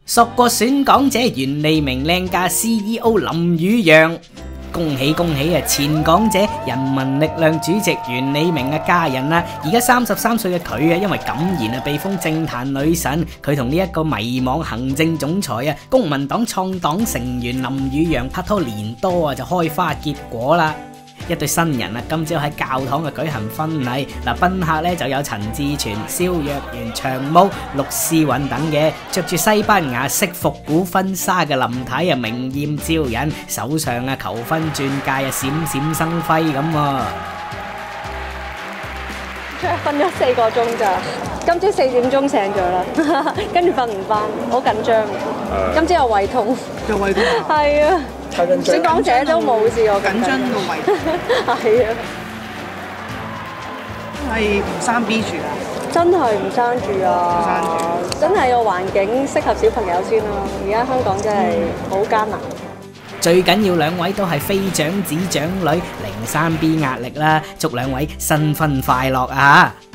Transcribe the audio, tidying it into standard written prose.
索過選港姐袁利明靚嫁 CEO 林宇陽，恭喜恭喜啊！前港姐人民力量主席袁利明啊嫁人啦，而家33歲嘅佢啊，因為敢言啊被封政壇女神。佢同呢一個迷惘行政總裁啊，公民黨創黨成員林宇陽拍拖年多啊，就開花結果啦。一對新人啊，今朝喺教堂嘅舉行婚禮，賓客咧就有陳志全、蕭若元、長毛、陸詩韻等嘅，着住西班牙式復古婚紗嘅林太啊，明豔招人，手上啊求婚鑽戒啊閃閃生輝咁啊！ 瞓咗4個鐘咋，今朝4點鐘醒咗啦，跟住瞓唔翻，好緊張。今朝有胃痛， 有胃痛啊？ 係啊。選港姐都冇試過緊張到胃痛， 係啊， 係唔生 B 住啊？ 真係唔生住啊！真係個環境適合小朋友先啦。而家香港真係好艱難。 最緊要兩位都係非長子長女，零3B 壓力啦，祝兩位新婚快樂啊！